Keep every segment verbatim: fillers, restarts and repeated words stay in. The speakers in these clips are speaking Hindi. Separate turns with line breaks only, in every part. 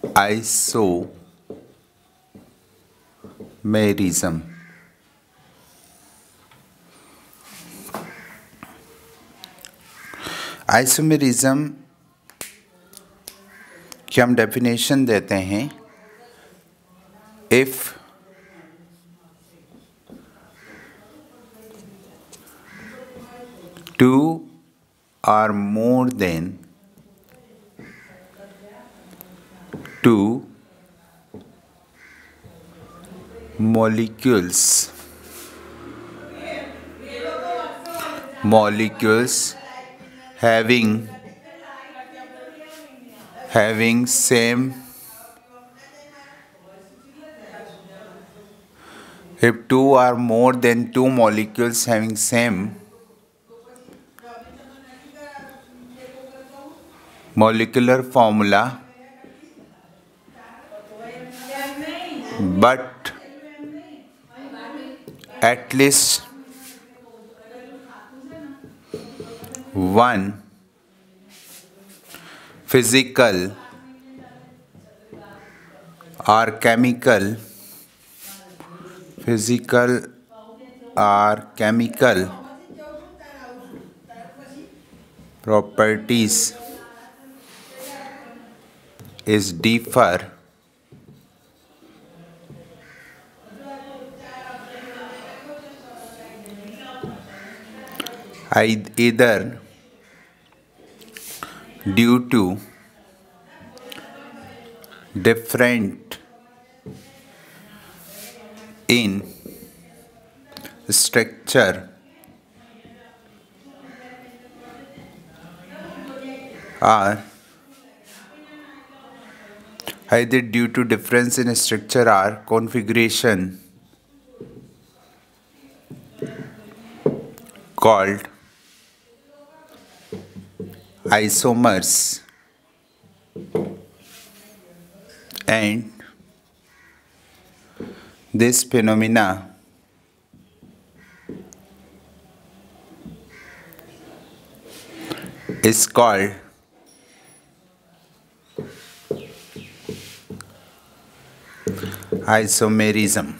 आइसोमेरिज्म। आइसोमेरिज्म की हम डेफिनेशन देते हैं, if two or more than two molecules molecules having having same if two or more than two molecules having same molecular formula but at least one physical or chemical physical or chemical properties is differ either due to different in structure or either due to difference in structure or configuration called isomers, and this phenomena is called isomerism।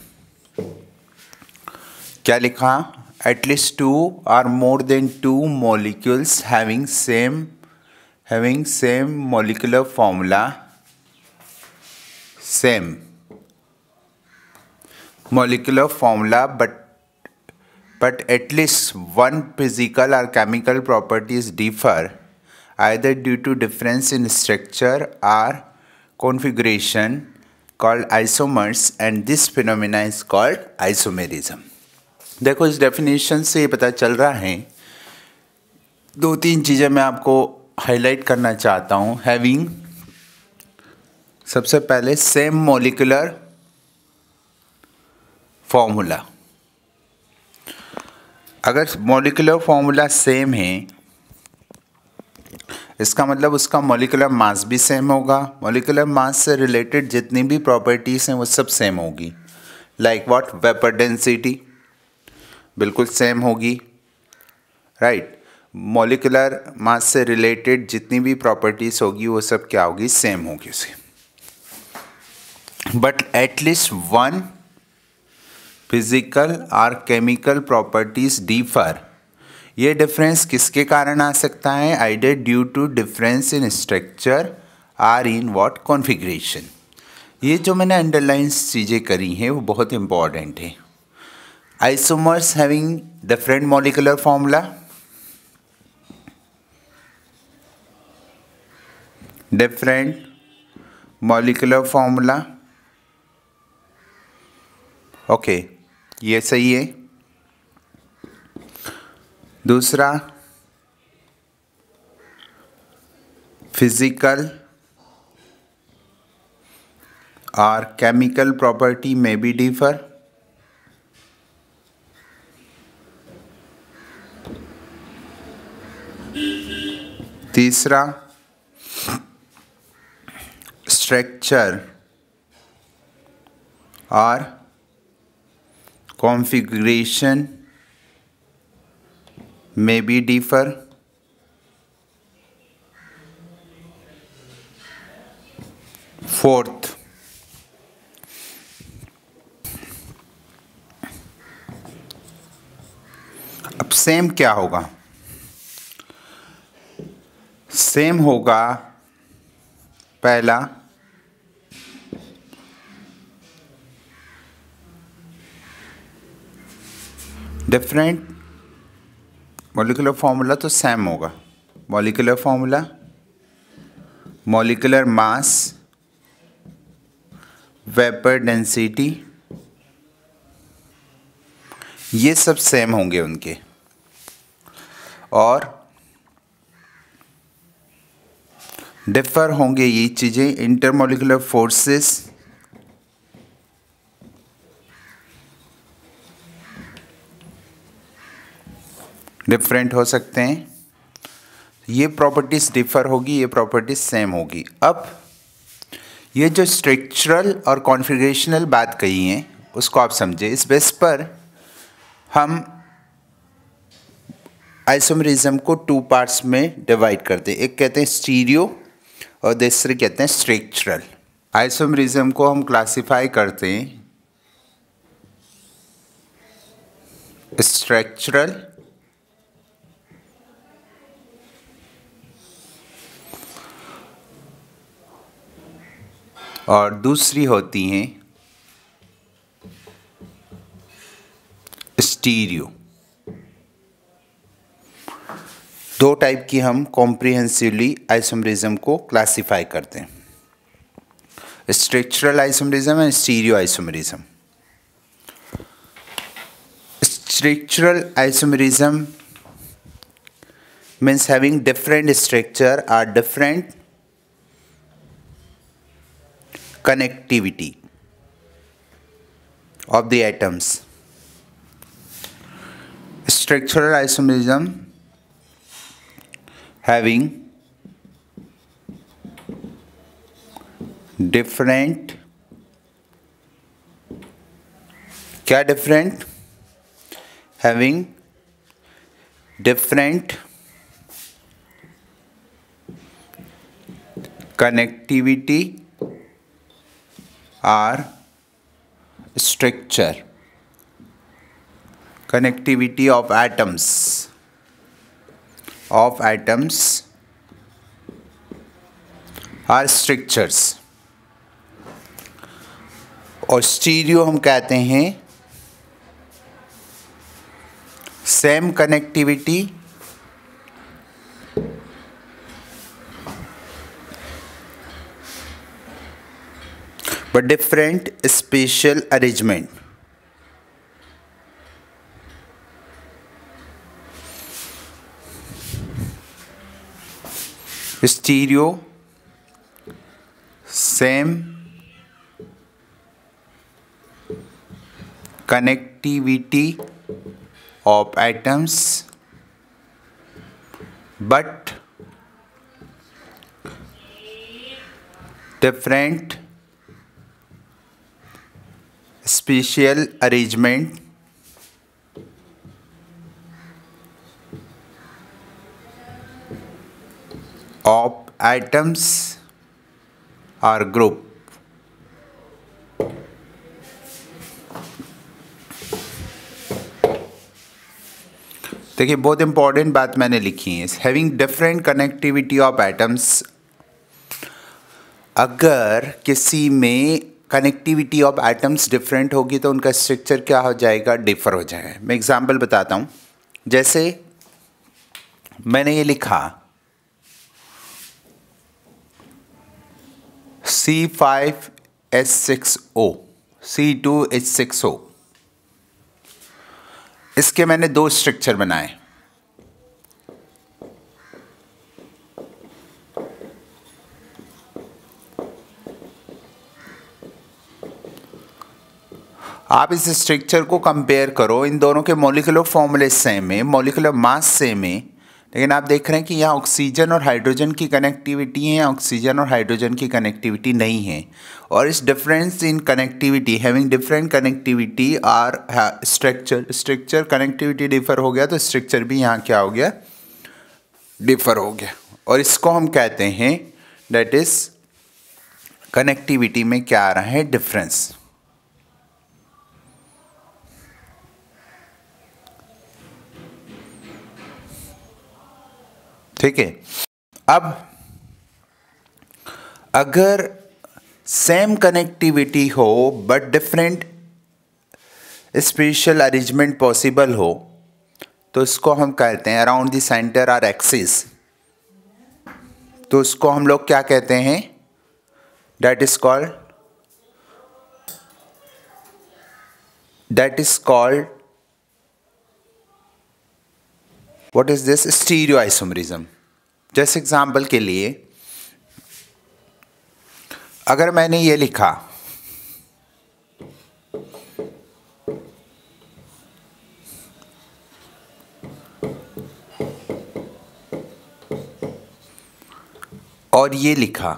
क्या लिखा? At least two or more than two molecules having same having same molecular formula, same molecular formula, but but at least one physical or chemical properties differ either due to difference in structure or configuration called isomers, and this phenomena is called isomerism। देखो, इस डेफिनेशन से ये पता चल रहा है, दो तीन चीज़ें मैं आपको हाईलाइट करना चाहता हूँ। हैविंग, सबसे पहले सेम मॉलिक्यूलर फॉर्मूला। अगर मॉलिक्यूलर फॉर्मूला सेम है, इसका मतलब उसका मॉलिक्यूलर मास भी सेम होगा। मॉलिक्यूलर मास से रिलेटेड जितनी भी प्रॉपर्टीज़ हैं वो सब सेम होगी। Like what? वेपर डेंसिटी बिल्कुल सेम होगी, राइट। मॉलिक्यूलर मास से रिलेटेड जितनी भी प्रॉपर्टीज़ होगी वो सब क्या होगी? सेम होगी उसे। बट एटलीस्ट वन फिजिकल और केमिकल प्रॉपर्टीज डिफर। ये डिफरेंस किसके कारण आ सकता है? Either due to difference in structure or in what? Configuration. ये जो मैंने अंडरलाइन चीज़ें करी हैं वो बहुत इंपॉर्टेंट है। Isomers having different molecular formula, different molecular formula, okay, ये सही है। दूसरा, फिजिकल और केमिकल प्रॉपर्टी में भी डिफर। तीसरा, स्ट्रक्चर और कॉन्फ़िगरेशन में भी डिफर। फोर्थ, अब सेम क्या होगा? सेम होगा पहला डिफरेंट मॉलिक्यूलर फॉर्मूला तो सेम होगा। Molecular formula, molecular mass, vapour density, ये सब सेम होंगे उनके। और डिफर होंगे ये चीज़ें, इंटरमॉलिक्यूलर फोर्सेस, डिफरेंट हो सकते हैं। ये प्रॉपर्टीज डिफर होगी, ये प्रॉपर्टीज सेम होगी। अब ये जो स्ट्रक्चरल और कॉन्फ़िगरेशनल बात कही है उसको आप समझे। इस बेस पर हम आइसोमेरिज्म को टू पार्ट्स में डिवाइड करते हैं। एक कहते हैं स्टीरियो और दूसरे कहते हैं स्ट्रक्चरल। आइसोमेरिज्म को हम क्लासिफाई करते हैं स्ट्रक्चरल और दूसरी होती हैं स्टीरियो। दो टाइप की हम कॉम्प्रिहेंसिवली आइसोमेरिज्म को क्लासिफाई करते हैं, structural isomerism and stereo isomerism. Structural isomerism means having different structure or different connectivity of the atoms. Structural isomerism having different, क्या different? Having different connectivity or structure, connectivity of atoms, of atoms or structures। और स्टीरियो हम कहते हैं same connectivity but different spatial arrangement। Stereo same connectivity of atoms but different spatial arrangement of atoms or group। देखिए बहुत इंपॉर्टेंट बात मैंने लिखी है, having different connectivity of atoms. अगर किसी में कनेक्टिविटी ऑफ एटम्स डिफरेंट होगी तो उनका स्ट्रक्चर क्या हो जाएगा? डिफर हो जाएगा। मैं एग्जांपल बताता हूँ। जैसे मैंने ये लिखा C five H six O, C two H six O, इसके मैंने दो स्ट्रक्चर बनाए। आप इस स्ट्रक्चर को कंपेयर करो, इन दोनों के मॉलिक्यूलर फॉर्मूले सेम है, मॉलिक्यूलर मास सेम है, लेकिन आप देख रहे हैं कि यहाँ ऑक्सीजन और हाइड्रोजन की कनेक्टिविटी है, ऑक्सीजन और हाइड्रोजन की कनेक्टिविटी नहीं है। और इस difference in connectivity, having different connectivity और स्ट्रक्चर, स्ट्रक्चर कनेक्टिविटी डिफर हो गया तो स्ट्रक्चर भी यहाँ क्या हो गया? डिफर हो गया। और इसको हम कहते हैं दैट इज कनेक्टिविटी में क्या आ रहा है डिफरेंस। ठीक है। अब अगर सेम कनेक्टिविटी हो but different spatial arrangement possible हो तो इसको हम कहते हैं around the centre or axis, तो इसको हम लोग क्या कहते हैं, that is called that is called what is this, stereo isomerism. जैसे एग्जांपल के लिए अगर मैंने ये लिखा और ये लिखा,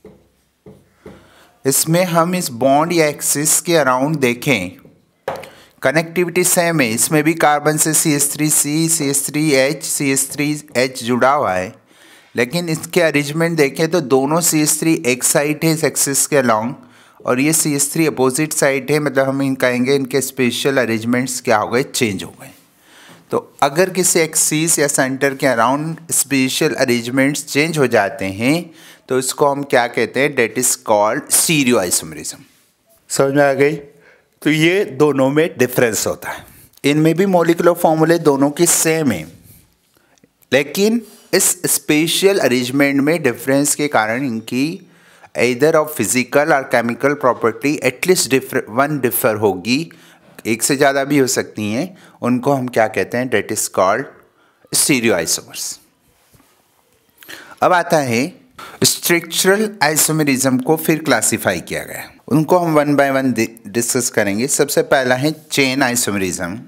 इसमें हम इस बॉन्ड या एक्सिस के अराउंड देखें, कनेक्टिविटी सेम है, इसमें भी कार्बन से C S three C, C S three H, C S three H जुड़ा हुआ है, लेकिन इसके अरेंजमेंट देखें तो दोनों सी एस थ्री एक साइड है इस एक्सिस के अलोंग और ये C S three opposite side है, मतलब हम इन कहेंगे इनके स्पेशल अरेंजमेंट्स क्या हो गए, चेंज हो गए। तो अगर किसी एक्सिस या सेंटर के अराउंड स्पेशल अरेंजमेंट्स चेंज हो जाते हैं तो इसको हम क्या कहते हैं, that is called stereo isomerism. समझ में आ गई? तो ये दोनों में डिफरेंस होता है, इनमें भी मॉलिक्यूलर फॉर्मूले दोनों की सेम है, लेकिन इस स्पेशल अरेंजमेंट में डिफरेंस के कारण इनकी इधर ऑफ फिजिकल और chemical property at least differ one differ होगी, एक से ज़्यादा भी हो सकती हैं, उनको हम क्या कहते हैं, that is called stereo isomers. अब आता है स्ट्रक्चरल आइसोमरिज्म को फिर क्लासिफाई किया गया, उनको हम वन बाय वन डिस्कस करेंगे। सबसे पहला है चेन आइसोमरिज्म,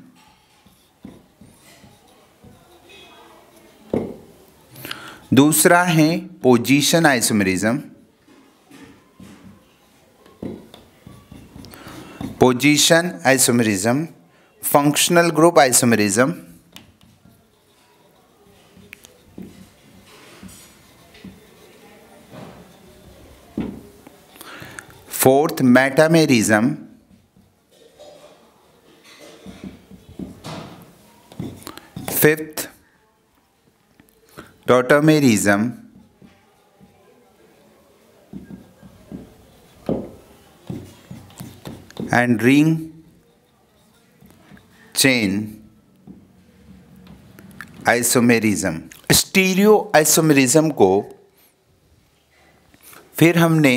दूसरा है position isomerism, position isomerism, functional group isomerism, fourth metamerism, fifth tautomerism, and ring chain isomerism. Stereo isomerism को फिर हमने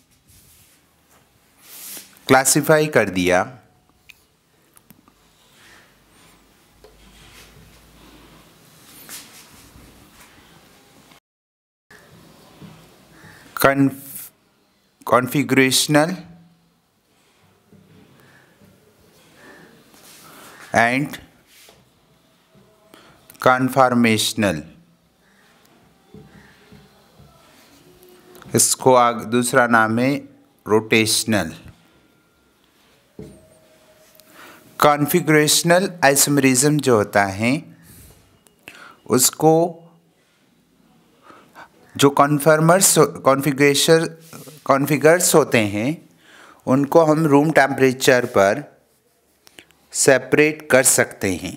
क्लासिफाई कर दिया कॉन्फिगरेशनल एंड कन्फॉर्मेशनल, इसको आग दूसरा नाम है रोटेशनल। कॉन्फिगरेशनल आइसोमरिज्म जो होता है उसको जो कन्फर्मर्स कॉन्फ़िगरेशन कॉन्फ़िगर्स होते हैं उनको हम रूम टेम्परेचर पर सेपरेट कर सकते हैं।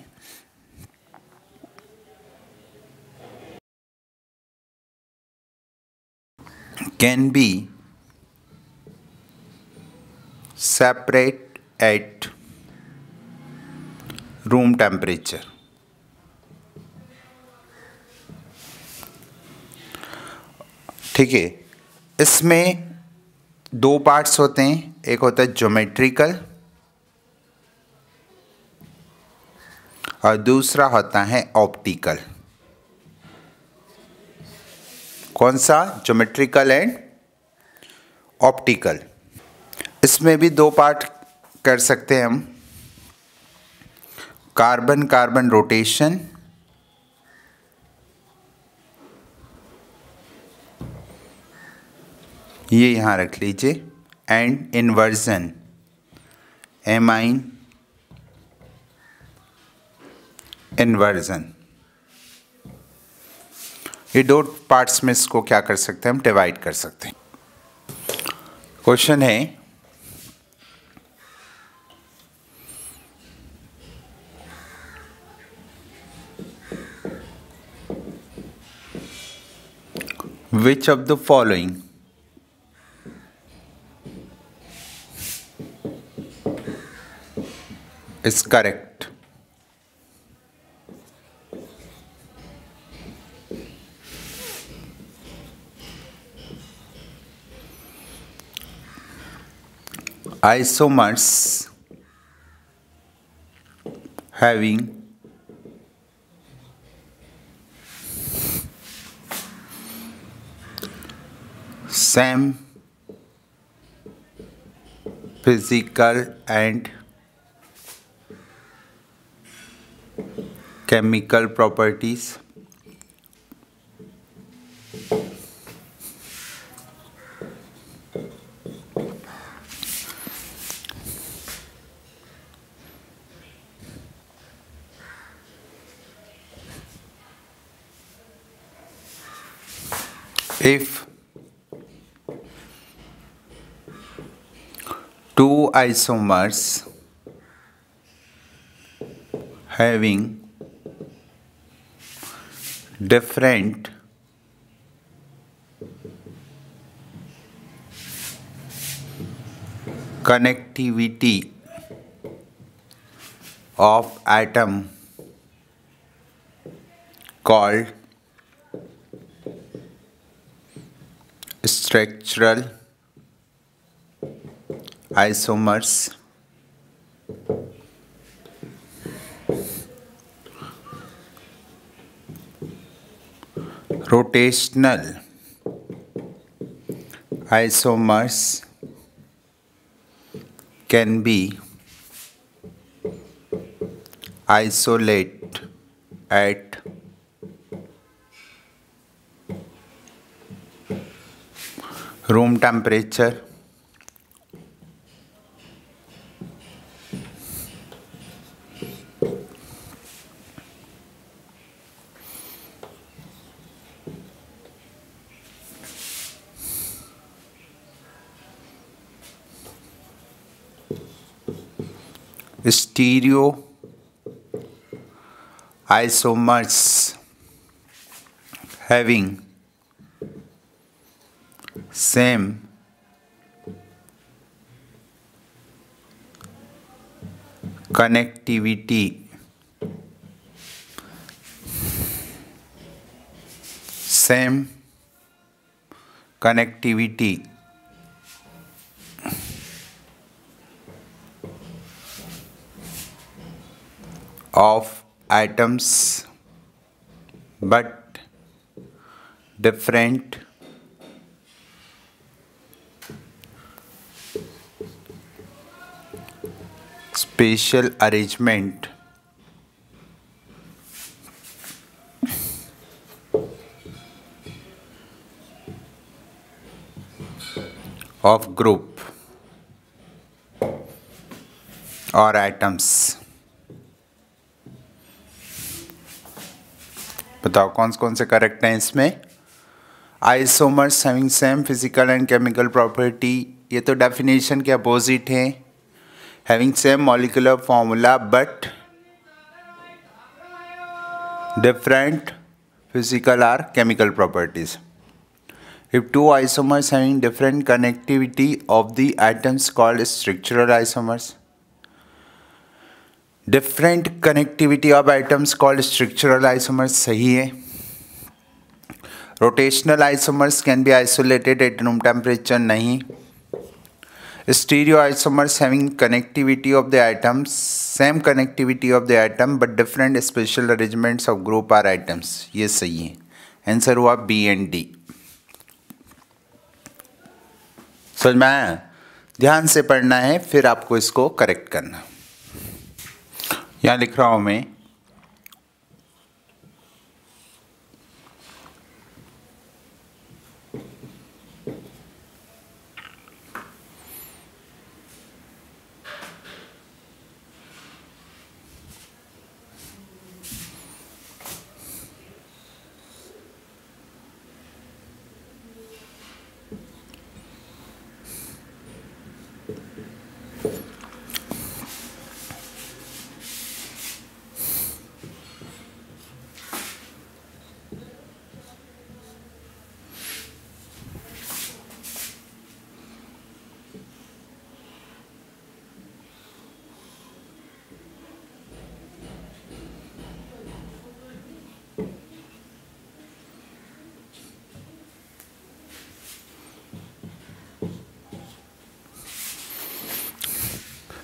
Can be separate at room temperature. ठीक है, इसमें दो पार्ट्स होते हैं, एक होता है ज्योमेट्रिकल और दूसरा होता है ऑप्टिकल। कौन सा? Geometrical and optical. इसमें भी दो पार्ट कर सकते हैं हम, कार्बन कार्बन रोटेशन ये यहाँ रख लीजिए, एंड इन्वर्जन एमाइन इन्वर्जन। ये दो पार्ट्स में इसको क्या कर सकते हैं हम, डिवाइड कर सकते हैं। क्वेश्चन है which of the following is correct? Isomers having same physical and chemical properties if two isomers having different connectivity of atom called structural isomers. Rotational isomers can be isolated at room temperature. Stereo isomers having same connectivity same connectivity of atoms but different spatial arrangement of group or atoms. बताओ कौन कौन से करेक्ट हैं इसमें? Isomers having same physical and chemical property, ये तो डेफिनेशन के अपोजिट है. Having same molecular formula but different physical और chemical properties. If two isomers having different connectivity of the atoms called structural isomers. Different connectivity of atoms called structural isomers सही है. Rotational isomers can be isolated at room temperature नहीं. Stereo isomers having connectivity of the atoms, same connectivity of the atom but different spatial arrangements of group or atoms, ये सही है. आंसर हुआ बी एंड डी. समझ में आया? ध्यान से पढ़ना है फिर आपको इसको करेक्ट करना. यहाँ लिख रहा हूं मैं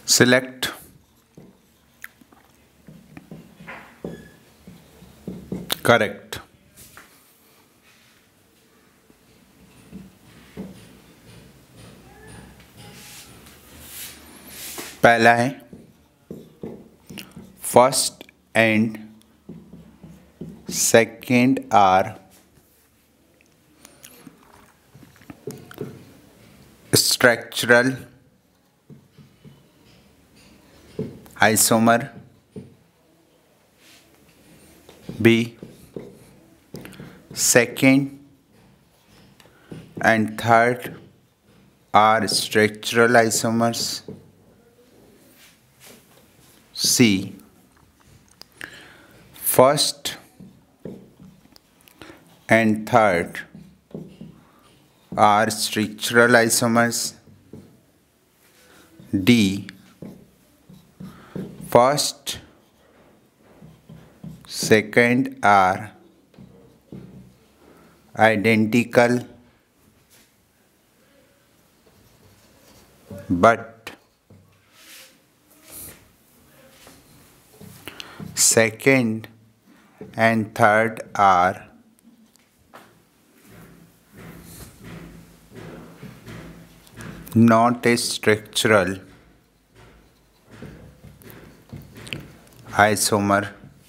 select correct. पहला है first and second are structural isomer, B second and third are structural isomers, C first and third are structural isomers, D first second are identical but second and third are not a structural isomer.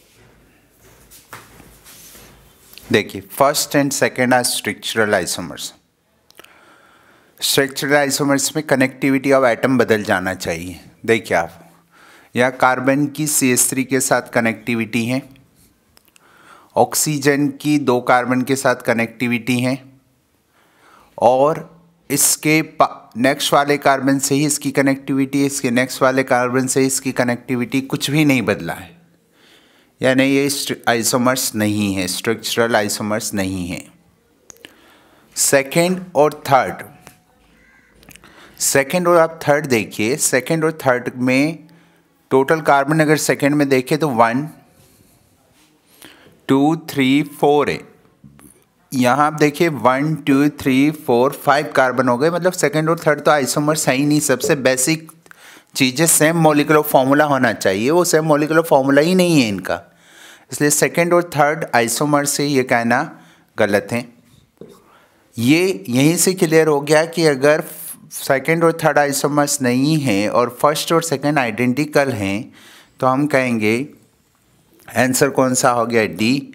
देखिए first and second are structural isomers. Structural isomers में कनेक्टिविटी ऑफ एटम बदल जाना चाहिए। देखिए आप यहाँ कार्बन की सी एच थ्री के साथ कनेक्टिविटी है, ऑक्सीजन की दो कार्बन के साथ कनेक्टिविटी है और इसके नेक्स्ट वाले कार्बन से ही इसकी कनेक्टिविटी, इसके नेक्स्ट वाले कार्बन से इसकी कनेक्टिविटी, कुछ भी नहीं बदला है, यानी ये आइसोमर्स नहीं है, स्ट्रक्चरल आइसोमर्स नहीं है। सेकेंड और थर्ड, सेकेंड और आप थर्ड देखिए, सेकेंड और थर्ड में टोटल कार्बन अगर सेकेंड में देखें तो वन टू थ्री फोर है। यहाँ आप देखिए one two three four five carbon हो गए, मतलब सेकेंड और थर्ड तो आइसोमर्स है ही नहीं। सबसे बेसिक चीज़ें सेम मॉलिक्यूलर फॉर्मूला होना चाहिए, वो सेम मॉलिक्यूलर फॉर्मूला ही नहीं है इनका, इसलिए सेकेंड और थर्ड आइसोमर से ये कहना गलत है। ये यहीं से क्लियर हो गया कि अगर सेकेंड और थर्ड आइसोमर्स नहीं हैं और फर्स्ट और सेकेंड आइडेंटिकल हैं तो हम कहेंगे आंसर कौन सा हो गया, डी।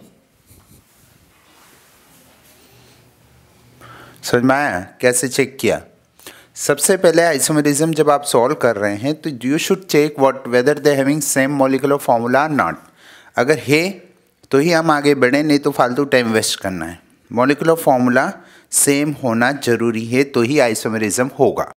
समझ में आया कैसे चेक किया? सबसे पहले आइसोमरिज्म जब आप सॉल्व कर रहे हैं तो you should check what whether they having same molecular formula not. अगर है तो ही हम आगे बढ़ें, नहीं तो फालतू टाइम वेस्ट करना है। मॉलिक्यूलर फॉर्मूला सेम होना जरूरी है तो ही आइसोमरिज्म होगा।